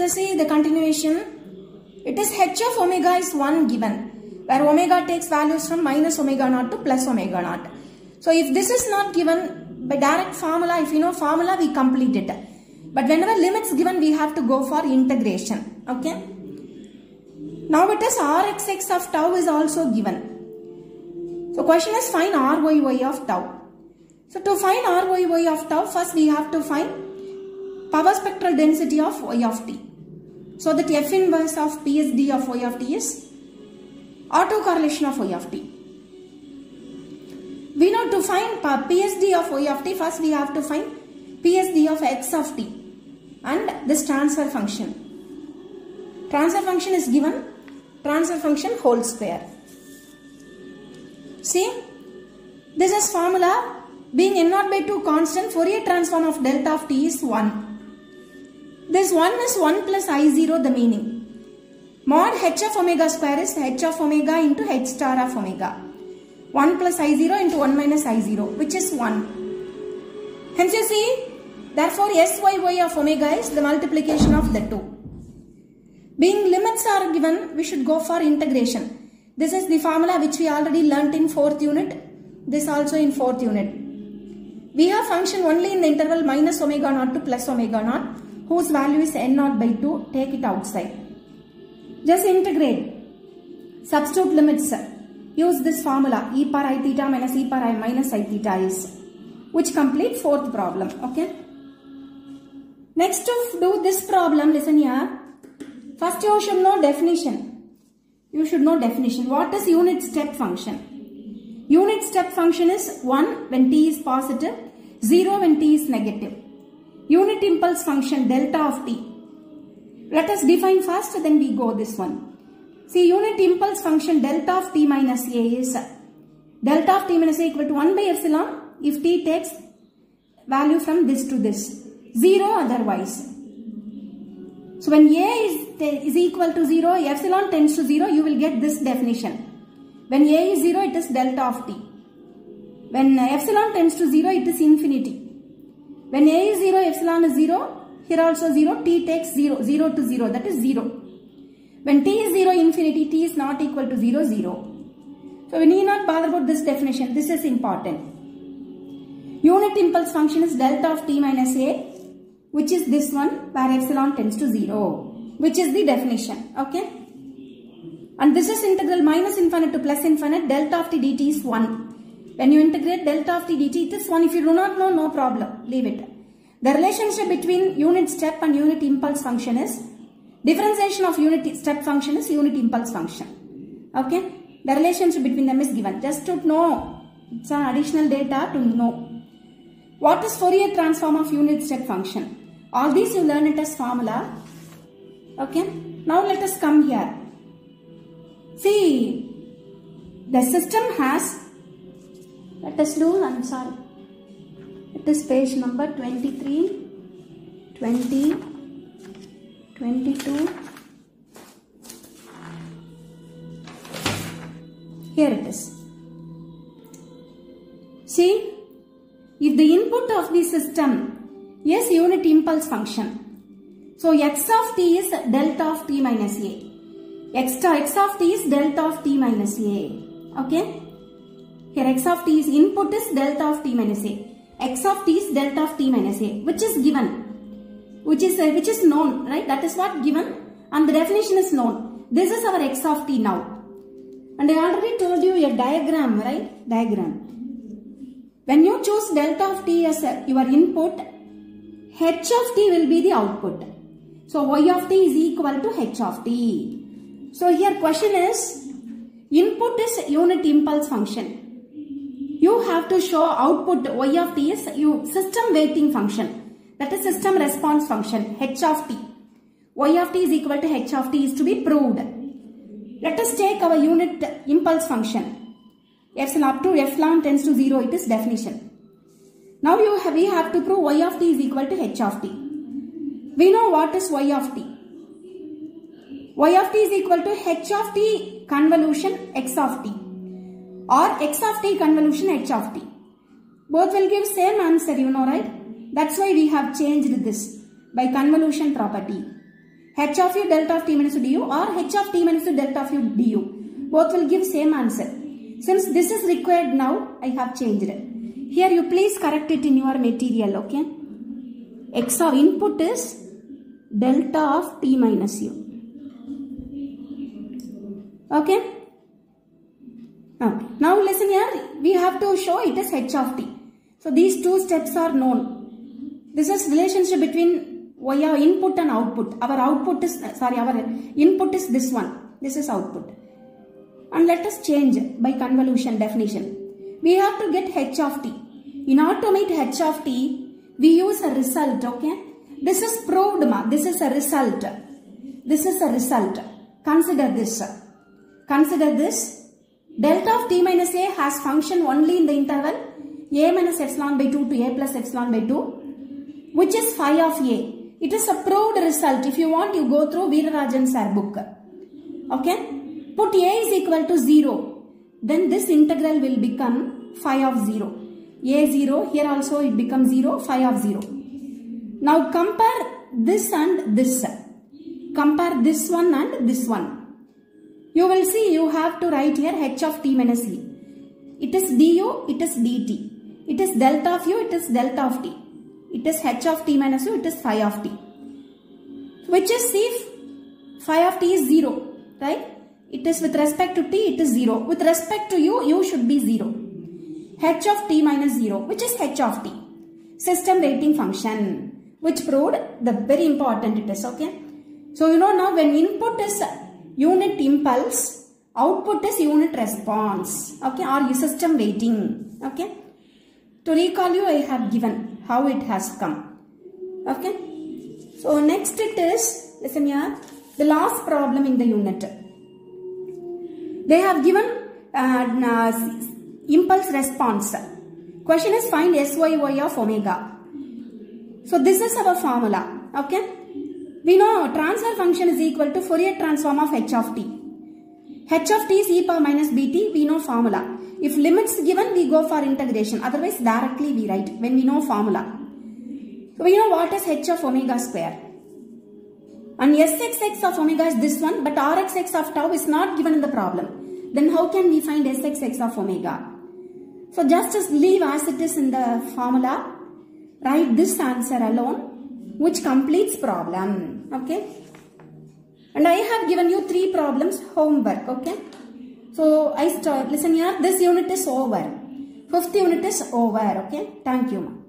us see the continuation. It is h of omega is 1 given, where omega takes values from minus omega naught to plus omega naught. So if this is not given by direct formula, if you know formula, we complete it. But whenever limits given, we have to go for integration. Okay. Now it is Rxx of tau is also given. So question is find Ryy of tau. So to find Ryy of tau, first we have to find power spectral density of y of t. So that F inverse of PSD of y of t is autocorrelation of y of t. We know to find PSD of y of t, first we have to find PSD of x of t and this transfer function. Transfer function is given, transfer function whole square. See, this is formula. Being n0 by 2 constant, Fourier transform of delta of t is 1. This 1 is 1 plus I0, the meaning. Mod h of omega square is h of omega into h star of omega. 1 plus I0 into 1 minus I0, which is 1. Hence you see, therefore Syy of omega is the multiplication of the two. Being limits are given, we should go for integration. This is the formula which we already learnt in 4th unit. This also in 4th unit. We have function only in the interval minus omega naught to plus omega naught, whose value is n0 by 2. Take it outside. Just integrate. Substitute limits. Use this formula. E power I theta minus e power I minus I theta is. Which completes 4th problem. Okay. Next to do this problem, listen here. First you should know definition. You should know definition. What is unit step function? Unit step function is 1 when t is positive, 0 when t is negative. Unit impulse function delta of t. Let us define first, then we go this one. See, unit impulse function delta of t minus a is delta of t minus a equal to 1 by epsilon if t takes value from this to this. 0 otherwise. So when a is equal to 0, epsilon tends to 0, you will get this definition. When a is 0, it is delta of t. When epsilon tends to 0, it is infinity. When a is 0, epsilon is 0, here also 0, t takes 0, 0 to 0, that is 0. When t is 0, infinity, t is not equal to 0, 0. So we need not bother about this definition, this is important. Unit impulse function is delta of t minus a, which is this one, where epsilon tends to 0, which is the definition, okay. And this is integral minus infinite to plus infinite, delta of t dt is 1. When you integrate delta of t dt, it is 1. If you do not know, no problem, leave it. The relationship between unit step and unit impulse function is, differentiation of unit step function is unit impulse function. Okay, the relationship between them is given. Just to know, it's an additional data to know. What is Fourier transform of unit step function? All these you learn it as formula. Okay, now let us come here. See, the system has, let us do, I'm sorry, it is page number 23, 20, 22, here it is. See, if the input of the system is unit impulse function, so x of t is delta of t minus a. X of t is delta of t minus a. Okay. Here x of t is input is delta of t minus a. X of t is delta of t minus a, which is given, which is known, right? That is what given, and the definition is known. This is our x of t now, and I already told you a diagram, right? Diagram. When you choose delta of t as your input, h of t will be the output. So y of t is equal to h of t. So here question is, input is unit impulse function. You have to show output y of t is system weighting function. That is system response function, h of t. Y of t is equal to h of t is to be proved. Let us take our unit impulse function. Epsilon up to epsilon tends to 0, it is definition. Now we have to prove y of t is equal to h of t. We know what is y of t. Y of t is equal to h of t convolution x of t, or x of t convolution h of t. Both will give same answer, you know, right? That's why we have changed this by convolution property. h of u delta of t minus du or h of t minus delta of u du. Both will give same answer. Since this is required now, I have changed it. Here you please correct it in your material, okay? X of input is delta of t minus u. Okay? Okay. Now listen here, we have to show it is h of t. So these two steps are known. This is relationship between our input and output. Our input is this one. This is output. And let us change by convolution definition. We have to get h of t. In order to meet h of t, we use a result, okay? This is proved, ma. This is a result. This is a result. Consider this. Consider this. Delta of t minus a has function only in the interval a minus epsilon by 2 to a plus epsilon by 2, which is phi of a. It is a proved result. If you want, you go through Veerarajan sir book. Okay? Put a is equal to 0. Then this integral will become phi of 0. A 0, here also it becomes 0, phi of 0. Now compare this and this. Compare this one and this one. You will see you have to write here h of t minus e. It is du, it is dt. It is delta of u, it is delta of t. It is h of t minus u, it is phi of t. Which is, see, phi of t is 0, right? It is with respect to t, it is 0. With respect to u, u should be 0. H of t minus 0, which is h of t. System rating function, which proved the very important it is, okay? So you know now when input is unit impulse, output is unit response, okay, or system rating, okay. To recall you, I have given how it has come, okay. So next it is, listen here, the last problem in the unit. They have given impulse response. Question is find SYY of omega. So this is our formula, okay. We know transfer function is equal to Fourier transform of h of t. H of t is e power minus bt, we know formula. If limits given, we go for integration. Otherwise, directly we write when we know formula. So we know what is h of omega square. And sxx of omega is this one, but rxx of tau is not given in the problem. Then how can we find sxx of omega? So just leave as it is in the formula. Write this answer alone, which completes problem, okay. And I have given you 3 problems homework, okay. So listen here, this unit is over. 5th unit is over, okay. Thank you.